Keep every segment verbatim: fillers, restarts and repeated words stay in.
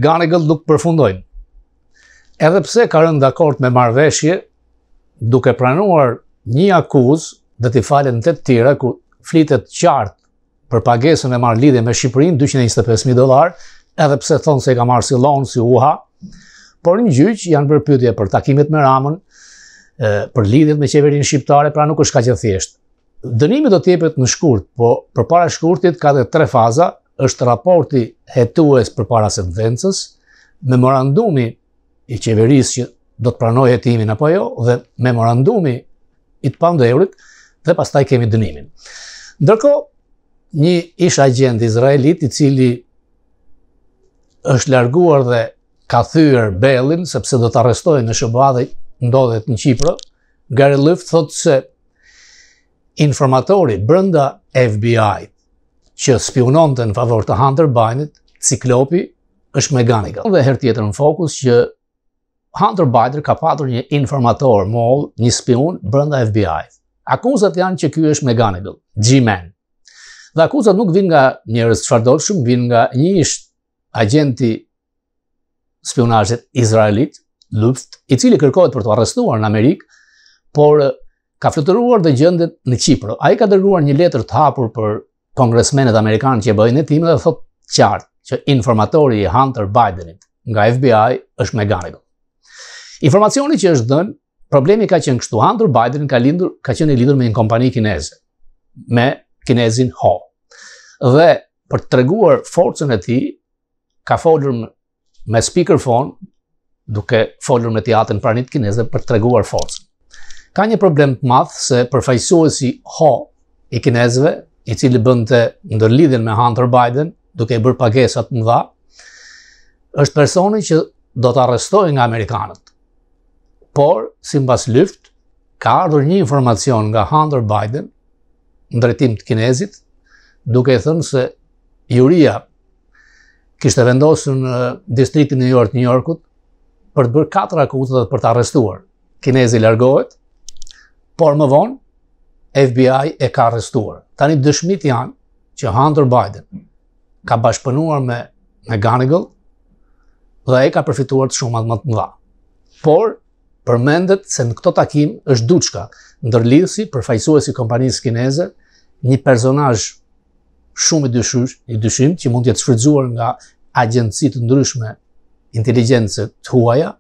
Mcgonigal nuk përfundojnë. Edhe pse ka rënë dakord me marrëveshje, duke pranuar një akuzë dhe t'i falen të tjera ku flitet qartë për pagesën e marrë lidhje me Shqipërinë dyqind e njëzet e pesë mijë dollar, edhe pse thonë se i ka marrë si loan, si U H A, por në gjyq janë bërë pyetje për takimet me Ramën, për lidhjet me qeverinë shqiptare, pra nuk është kaq e thjeshtë. Dënimi do t'jepet në shkurt, po përpara shkurtit ka dhe tre faza, është raporti hetues përpara sentencës, memorandumi i qeverisë që do të pranojë hetimin apo jo, dhe memorandumi i të pandeurit, dhe pastaj kemi dënimin. Ndërkohë, një ish agent izraelit i cili është larguar dhe ka thyer bellin sepse do të arrestojnë në Shëba dhe ndodhet në Qipër, Gary Luft thotë se informatori brenda F B I që spiononte në favor të Hunter Bidenit, Ciklopi, është Mcgonigal. Dhe herë tjetër në fokus që Hunter Biden ka patur një informator, moll, një spion brenda F B I. Akuzat janë që ky është Mcgonigal, G-Man. Dhe akuzat nuk vinë nga njerëz çfarëdorshëm, vinë nga një ish agenti spionazhit izraelit, Luft, i cili kërkohet për të arrestuar në Amerikë, por ka fluturuar dhe gjendet në Qipër. Ai ka dërguar një letër të hapur për kongresmenet amerikanë që bëjnë hetimin dhe thotë qartë që informatori i Hunter Bidenit nga F B I është Mcgonigal. Informacioni që është dhënë, problemi ka qenë kështu: Hunter Biden ka lindur, ka qenë i lidhur me një kompani kineze, me kinezin Ho. Dhe për të treguar forcën e tij, ka folur me speakerphone, duke folur me teatrin pranit kineze për të treguar forcën. Ka një problem të madh se përfaqësuesi Ho i kinezëve, i cili bënte ndërlidhjen me Hunter Biden, duke i bërë pagesa të mëdha, është personi që do të arrestojë nga amerikanët. Por, sipas Luft, ka ardhur një informacion nga Hunter Biden në drejtim të kinezit, duke thënë se juria kishte vendosur në distriktin New York, New Yorkut, për të bërë katër akuza dhe për të arrestuar. Kinezi largohet, por më vonë F B I e ka arrestuar. Tani dëshmit janë që Hunter Biden ka bashkëpunuar me Mcgonigal dhe ai ka përfituar të shumat më të mëdha. Por përmendet se në këto takim është Duçka, ndërlidhësi, përfaqësuesi i kompanisë kineze, një personazh shumë i dyshym, i dyshim që mund të jetë shfrytzuar nga agjenci të ndryshme inteligjencë të huaja.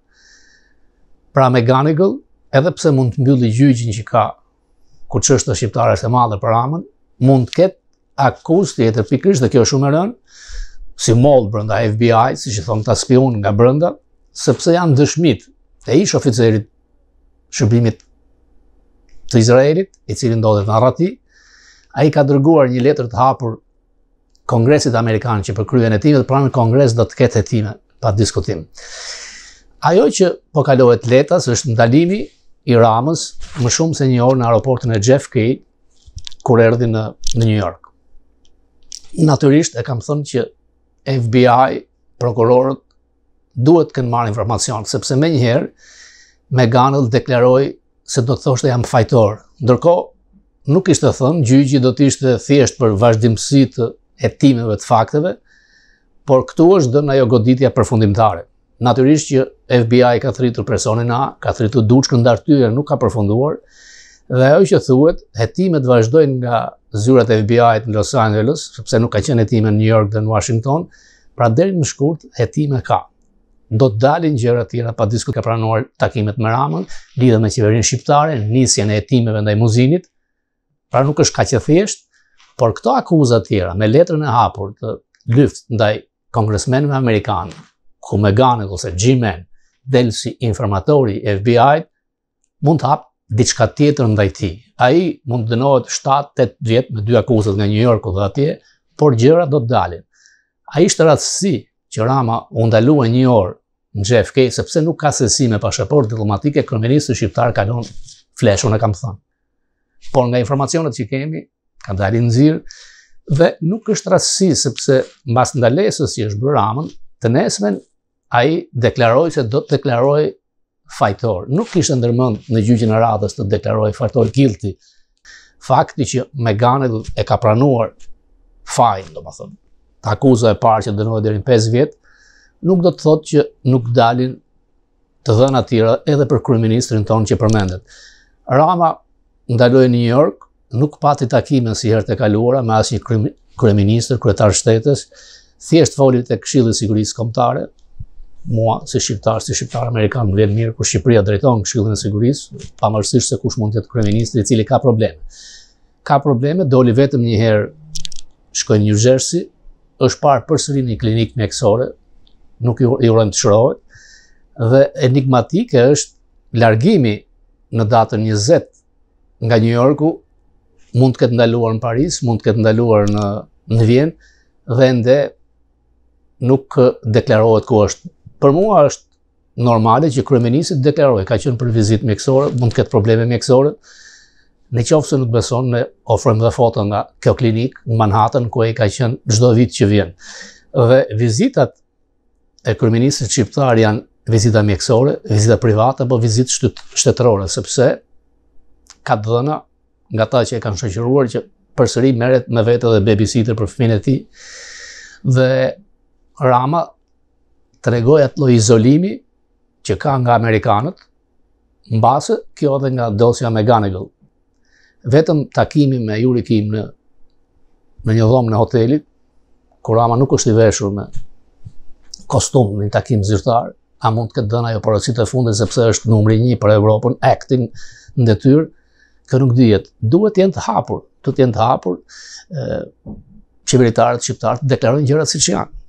Pra Mcgonigal, edhe pse mund të mbylli gjyqin që ka ku çështja shqiptare është e madhe për Ramën, mund të ketë akuzë tjetër pikërisht, dhe kjo është shumë e rëndë, si moll brenda F B I, siç i thon ta spion nga brenda, sepse janë dëshmit e ish oficerit shërbimit të Izraelit, i cili ndodhet në Rati. Ai ka dërguar një letër të hapur Kongresit Amerikan që për kryen hetimet, pra në Kongres do të ketë hetime pa diskutim. Ajo që po kalohet letas është ndalimi i Ramës më shumë se një orë në aeroportin e J F K kur erdhi në, në New York. Natyrisht e kam thënë që F B I, prokurorët duhet të kenë marrë informacion, sepse me njëherë Mcgonigal deklaroi se do të thoshte jam fajtor. Ndërkohë nuk ishte thënë, gjyqi do të ishte thjesht për vazhdimësi të hetimeve të fakteve, por këtu është dhënë ajo goditja përfundimtare. Natyrisht që F B I ka thritur personin A, ka thritur Duçkën, ndartyja nuk ka përfunduar, dhe ajo që thuhet, hetimet vazhdojnë nga zyrat e F B I-t në Los Angeles, sepse nuk ka qenë hetime në New York dhe në Washington, pra deri më shkurt hetime ka. Do të dalin gjëra të tjera pa diskut, ka pranuar takimet me Ramën, lidhet me qeverinë shqiptare, nisjen e hetimeve ndaj Muzinit, pra nuk është kaq e thjeshtë, por këto akuza të tjera me letrën e hapur të Luft ndaj kongresmenëve amerikanë, ku Mcgonigal ose G-Man del si informatori F B I, mund të hap diçka tjetër ndaj tij. Ai mund të dënohet shtatë tetë vjet me dy akuzat nga New Yorku dhe atje, por gjërat do të dalin. Ai ishte rastësi që Rama u ndalua një orë në J F K sepse nuk ka sesi me pasaportë diplomatike, kryeministri shqiptar kalon fleshun, e kam thënë. Por nga informacionet që kemi, ka dalin nxirr dhe nuk është rastësi sepse mbas ndalesës që është bërë Ramën, të nesmen ai deklaroi se do të deklaroj fajtor. Nuk kishte ndërmend në gjyqin e radhës të deklaroj fajtor guilty. Fakti që Mcgonigal e ka pranuar fajin, domethënë, akuza e parë që dënohet deri në pesë vjet, nuk do të thotë që nuk dalin të dhëna tjera edhe për kryeministrin tonë që përmendet. Rama ndaloi në New York, nuk pati takime si herët e kaluara me asnjë kryeministër, kryetar shtetes, thjesht foli tek Këshilli i Sigurisë Kombëtare. Mua, si shqiptar, si shqiptar amerikan, më vjen mirë kur Shqipëria drejton Këshillin e Sigurisë, pavarësisht se kush mund të jetë kryeministri i cili ka probleme. Ka probleme, doli vetëm një herë, shkoi në New Jersey, është parë përsëri në një klinikë mjekësore, nuk i urojmë të shërohet, dhe enigmatike është largimi në datën njëzet nga New Yorku, mund të ketë ndaluar në Paris, mund të ketë ndaluar në, në Vjenë, dhe ende nuk deklarohet ku është. Për mua është normale që kryeministri deklarojë, ka qenë për vizitë mjekësore, mund të ketë probleme mjekësore. Në qoftë se nuk beson, ne ofrojmë dhe foto nga kjo klinikë në Manhattan, ku ai ka qenë çdo vit që vjen. Dhe vizitat e kryeministrit shqiptar janë vizita mjekësore, vizita private apo vizitë shtetërore, sepse ka dhëna nga ta që e kanë shoqëruar që përsëri merret me vete dhe babysitter për fëmijën e tij. Dhe Rama tregoi atë lloj izolimi që ka nga amerikanët, mbase kjo edhe nga dosja Mcgonigal. Vetëm takimi me Yuri Kim në, në një dhomë në hotelit, kur Rama nuk është i veshur me kostum në një takim zyrtar, a mund të ketë dhënë ajo porositë e fundit sepse është numri një për Evropën, acting në detyrë, kjo nuk dihet. Duhet të jenë të hapur, duhet të jenë të hapur, e, qeveritarët shqiptarë të deklarojnë gjërat siç janë.